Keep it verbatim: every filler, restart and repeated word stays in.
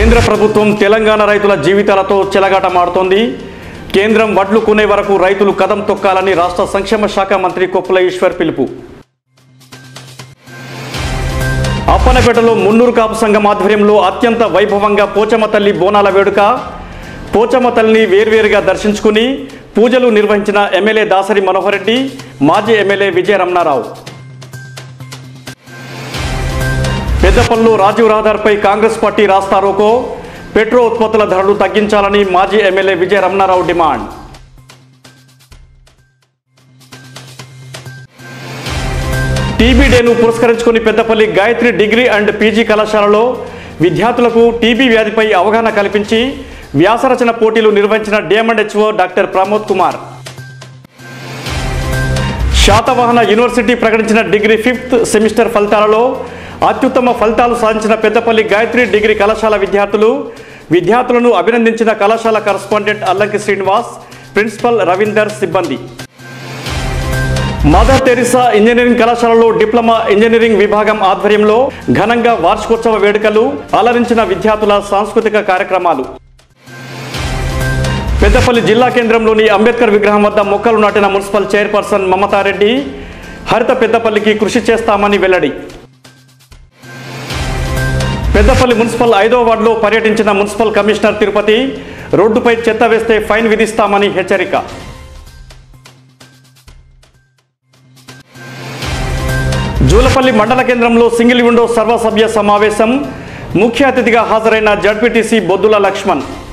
కేంద్ర ప్రభుత్వం తెలంగాణ రైతుల జీవితాలతో చెలగాటమాడుతోంది. కేంద్రం వడ్లు కొనే వరకు రైతులు కదం తొక్కాలని రాష్ట్ర సంక్షేమ శాఖ మంత్రి కొప్పుల ఈశ్వర్ పిలుపు. అప్పనపేటలో మున్నూరు కాపు సంఘం ఆధ్వర్యంలో అత్యంత వైభవంగా పోచమ్మ తల్లి బోనాల వేడుక. పోచమ్మ తల్లిని వేర్వేరుగా దర్శించుకుని పూజలు నిర్వహించిన ఎమ్మెల్యే దాసరి మనోహర్ రెడ్డి, మాజీ ఎమ్మెల్యే విజయ రమణారావు. పెద్దపల్లిలో రాజీవ్ రహదారిపై కాంగ్రెస్ పార్టీ రాస్తారోకో. పెట్రో ఉత్పత్తుల ధరలు తగ్గించాలని మాజీ ఎమ్మెల్యే విజయ రమణారావు డిమాండ్. టీబీ డేను పురస్కరించుకుని Peddapalli Gayatri degree and PG కళాశాలలో విద్యార్థులకు టీబీ వ్యాధిపై అవగాహన కల్పించి వ్యాసరచన పోటీలు నిర్వహించిన DMHO doctor Pramod Kumar. Satavahana university ప్రకటించిన డిగ్రీ ఫిఫ్త్ సెమిస్టర్ ఫలితాలలో అత్యుత్తమ ఫలితాలు సాధించిన పెద్దపల్లి గాయత్రి డిగ్రీ కళాశాల విద్యార్థులు విద్యార్థులను అభినందించిన కళాశాల కరస్పాండెంట్ అల్లంకి శ్రీనివాస్, ప్రిన్సిపల్ రవీందర్, సిబ్బంది. మదర్ తెరిసా ఇంజనీరింగ్ కళాశాలలో డిప్లొమా ఇంజనీరింగ్ విభాగం ఆధ్వర్యంలో ఘనంగా వార్షికోత్సవ వేడుకలు, అలరించిన విద్యార్థుల సాంస్కృతిక కార్యక్రమాలు. పెద్దపల్లి జిల్లా కేంద్రంలోని అంబేద్కర్ విగ్రహం వద్ద మొక్కలు నాటిన మున్సిపల్ చైర్పర్సన్ మమతారెడ్డి. హరిత పెద్దపల్లికి కృషి చేస్తామని వెల్లడి. పెద్దపల్లి మున్సిపల్ ఐదో వార్డులో పర్యటించిన మున్సిపల్ కమిషనర్ తిరుపతి. రోడ్డుపై చెత్త వేస్తే ఫైన్ విధిస్తామని హెచ్చరిక. జూలపల్లి మండల కేంద్రంలో సింగిల్ విండో సర్వసభ్య సమావేశం. ముఖ్య అతిథిగా హాజరైన జడ్పీటీసీ బొద్దుల లక్ష్మణ్.